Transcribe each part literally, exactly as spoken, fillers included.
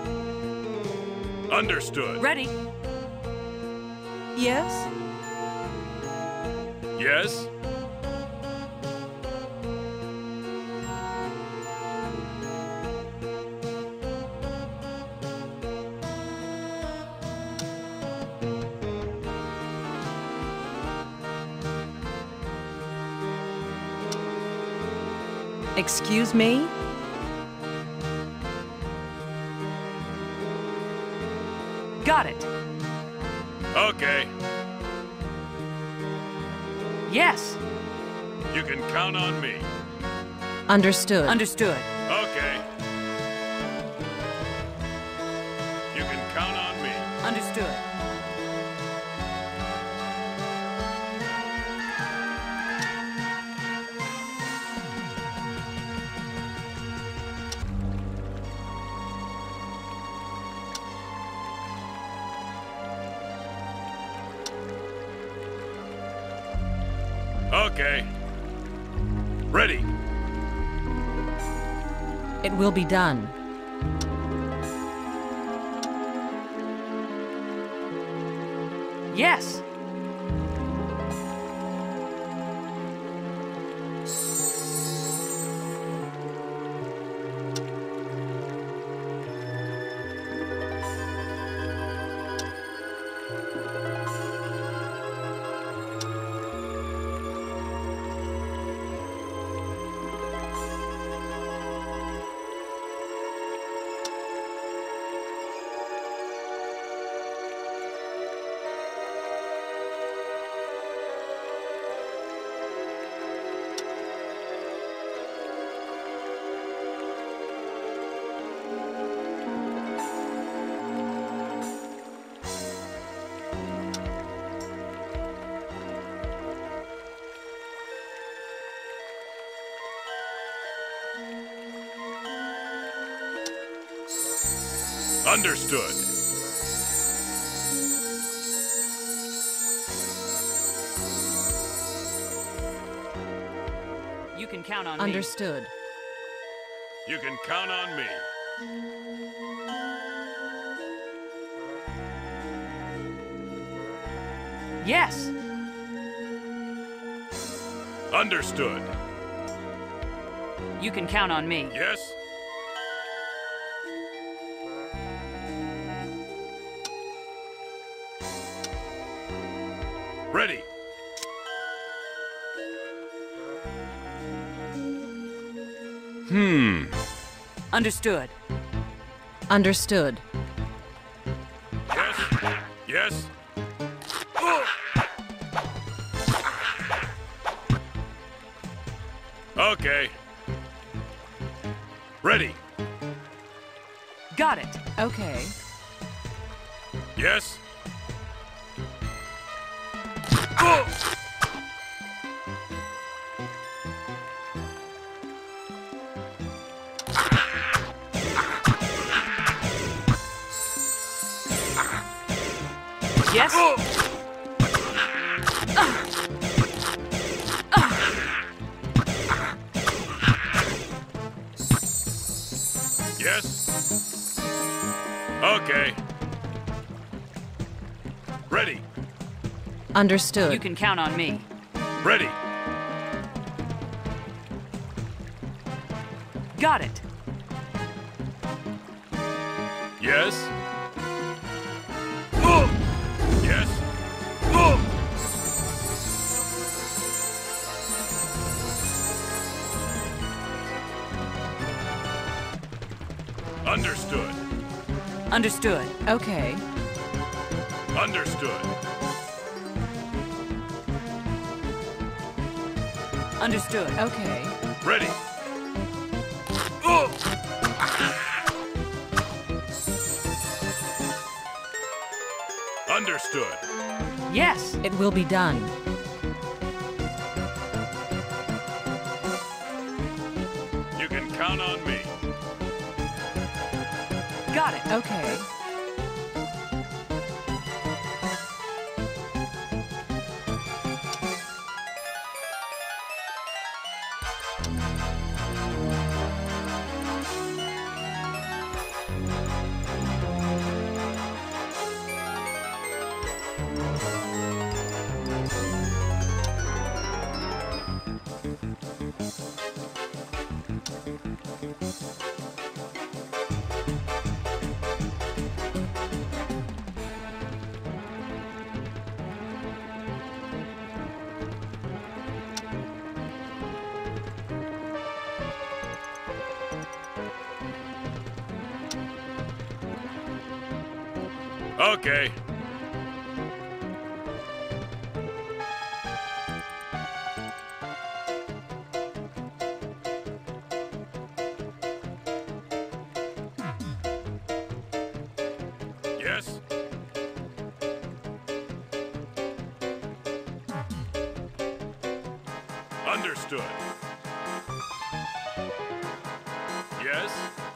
Understood. Ready. Yes? Yes? Excuse me? Got it. Okay. Yes. You can count on me. Understood. Understood. Okay. You can count on me. Understood. Okay. Ready. It will be done. Yes. Understood. You can count on me. Understood. You can count on me. Yes. Understood. You can count on me. Yes? Ready. Hmm. Understood. Understood. Yes. Yes. Okay. Ready. Got it. Okay. Yes. Yes. Yes. Okay. Ready. Understood. You can count on me. Ready. Got it. Yes. Yes. Understood. Understood. Okay. Understood. Understood. Okay. Ready. Understood. Yes. It will be done. You can count on me. Got it. Okay. Okay. Yes. Understood. Yes.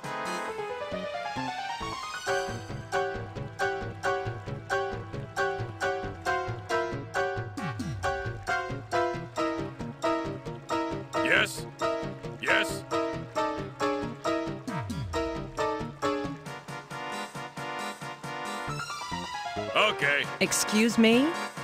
Yes. Yes. Okay. Excuse me?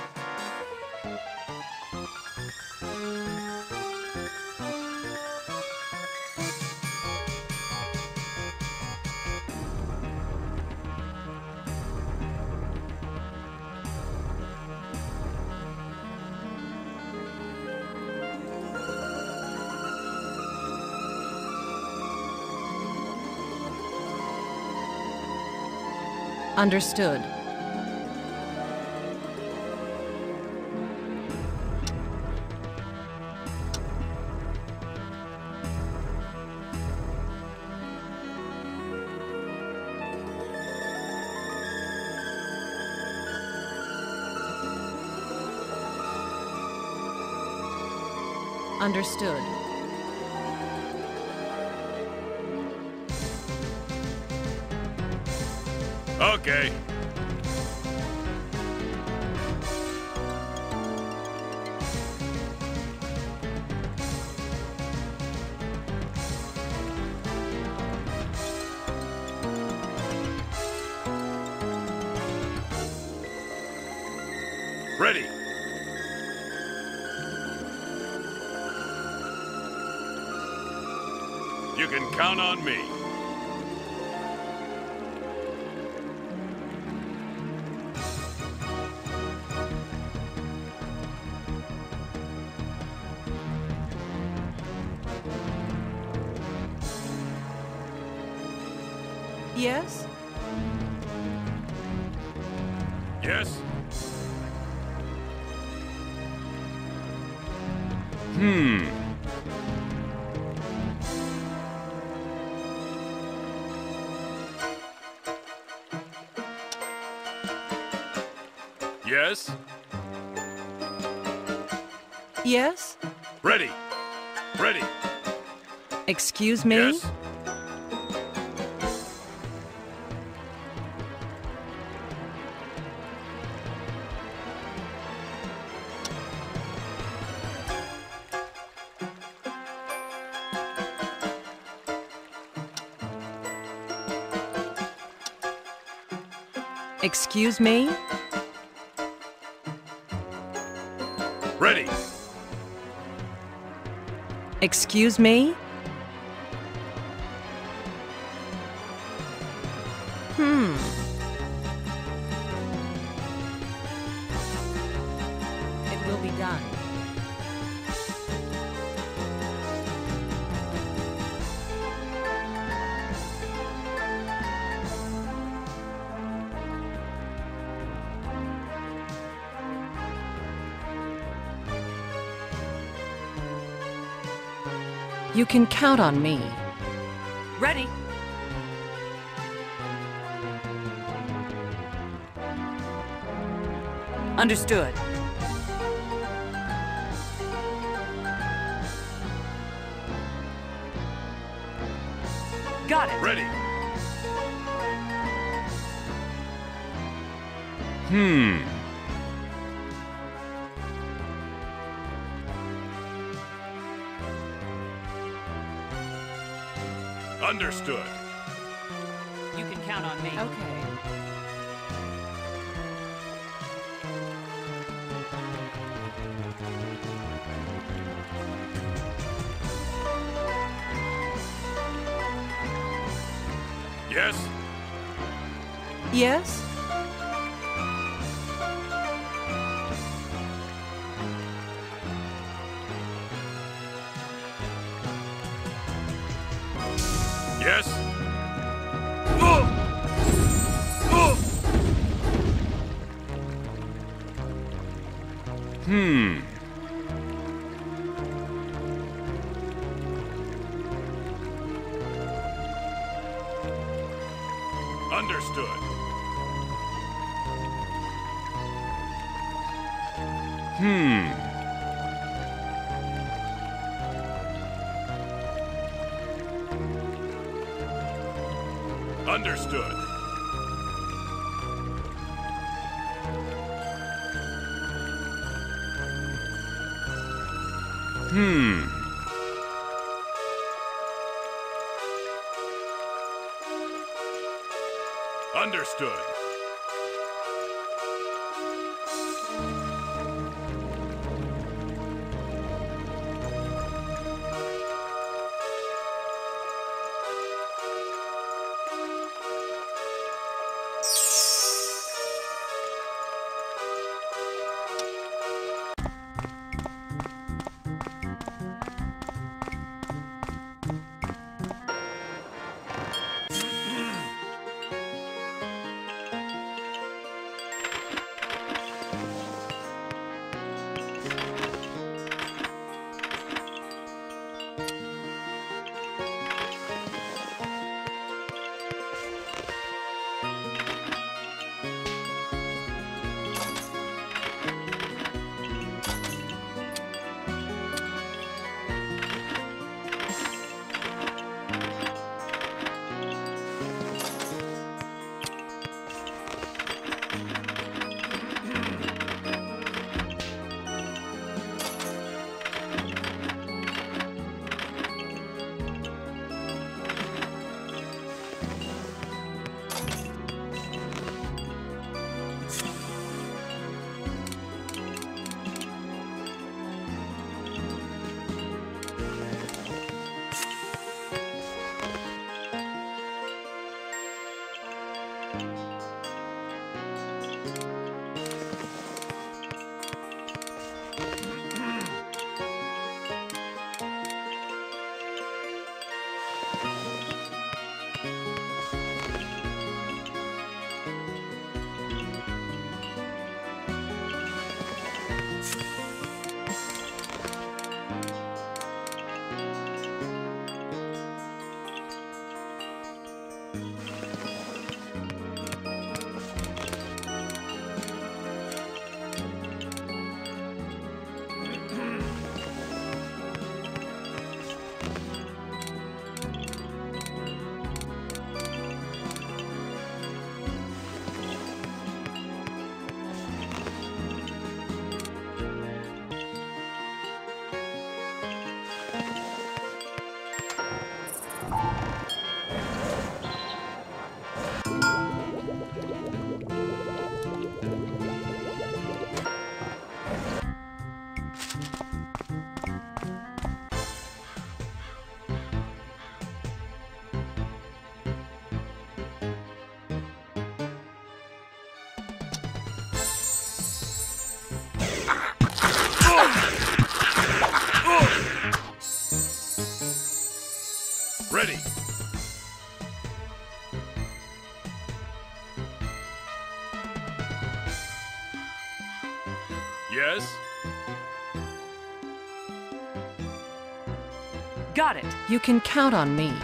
Understood. Understood. Okay. Ready. You can count on me. Yes? Yes. Hmm. Yes. Yes? Ready. Ready. Excuse me? Yes. Excuse me? Ready. Excuse me? Hmm. It will be done. You can count on me. Ready. Understood. Got it. Ready. Hmm. Understood. You can count on me. Okay. Yes. Yes? Yes. Move. Move. Understood. Hmm. Understood. Hmm. Understood. Ready. Yes? Got it. You can count on me.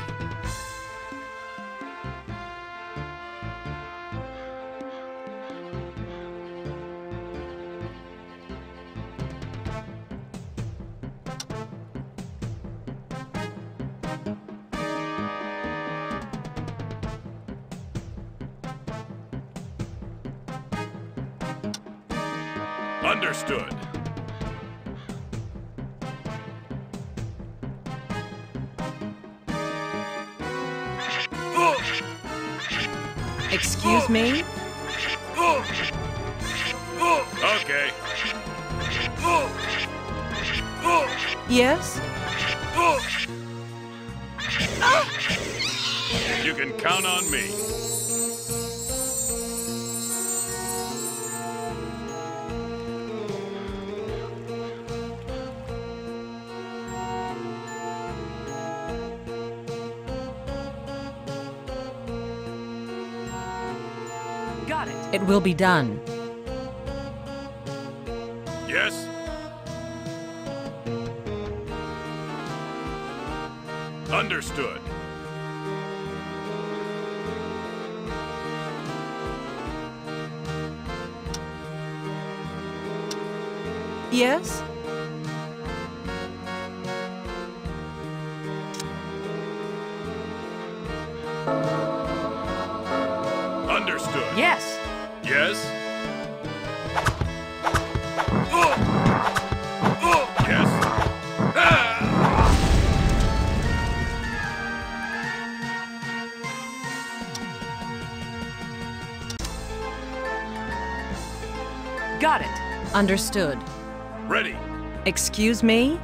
Understood. Excuse me? Okay. Yes? You can count on me. Got it. It will be done. Yes? Understood. Yes? Understood. Yes. Yes? Oh! Oh! Yes? Ah! Got it. Understood. Ready. Excuse me?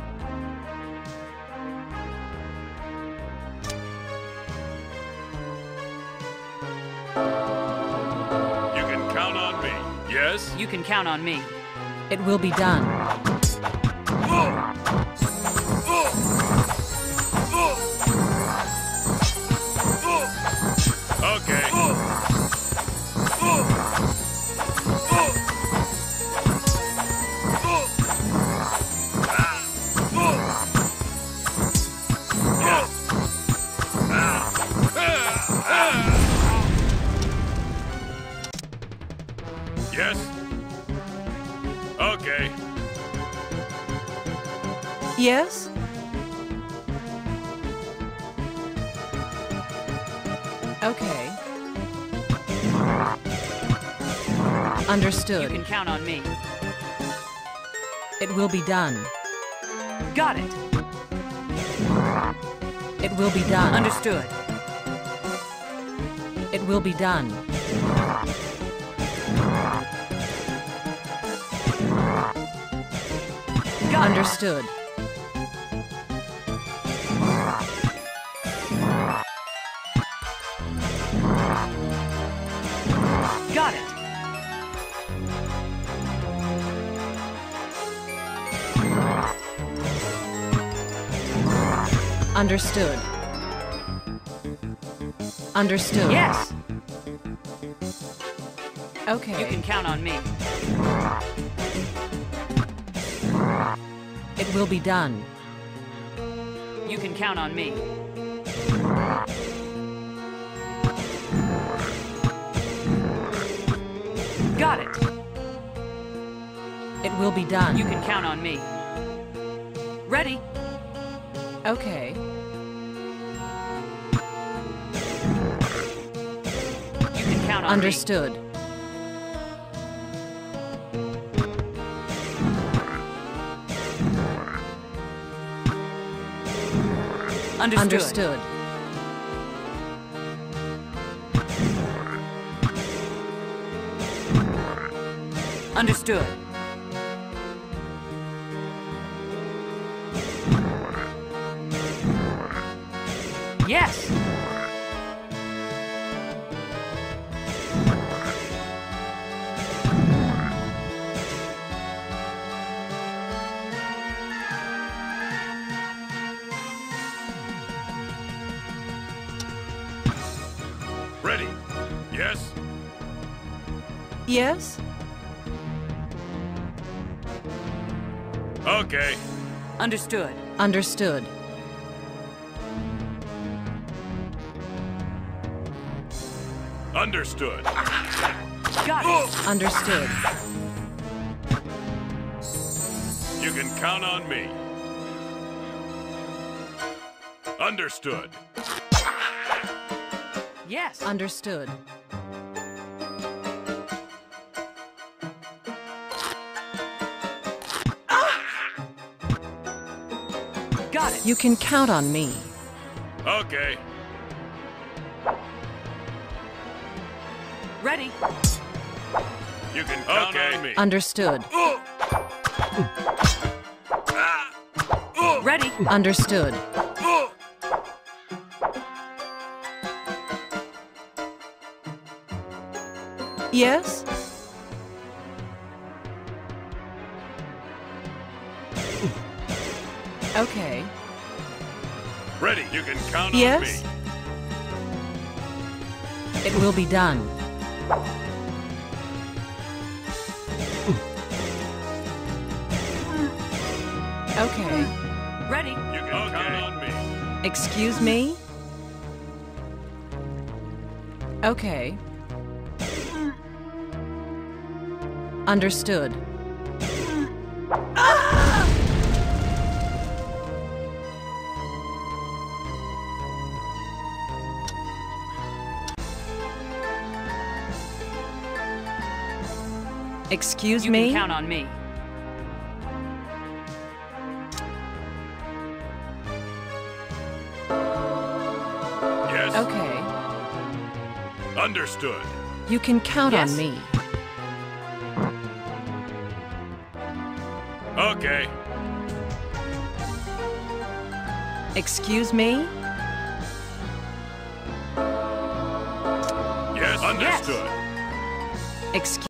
You can count on me. Yes? You can count on me. It will be done. Oh! Oh! Oh! Oh! Okay. Oh! Oh! Oh! Oh! Ah! Oh! Yes! Ah! Ah! Ah! Yes? Okay. Yes? Okay. You Understood. can count on me. It will be done. Got it. It will be done. Understood. It will be done. Got it. Understood. Got it. Understood. Understood. Yes. Okay. You can count on me. It will be done. You can count on me. Got it. It will be done. You can count on me. Ready. Okay. You can count on Understood. me. Understood. Understood. Understood. Yes. Ready. Yes? Yes? Okay. Understood. Understood. Understood. Got it. Understood. You can count on me. Understood. Yes. Understood. Got it. You can count on me. Okay. Ready. You can count Okay. on me. Understood. Oh! Ah! Oh! Ready. Understood. Oh! Yes? Okay. Ready. You can count on Yes? me. It will be done. Okay. Ready. You can Okay. count on me. Excuse me? Okay. Understood. Excuse You me? can count on me. Yes. Okay. Understood. You can count Yes. on me. Okay. Excuse me? Yes. Understood. Excuse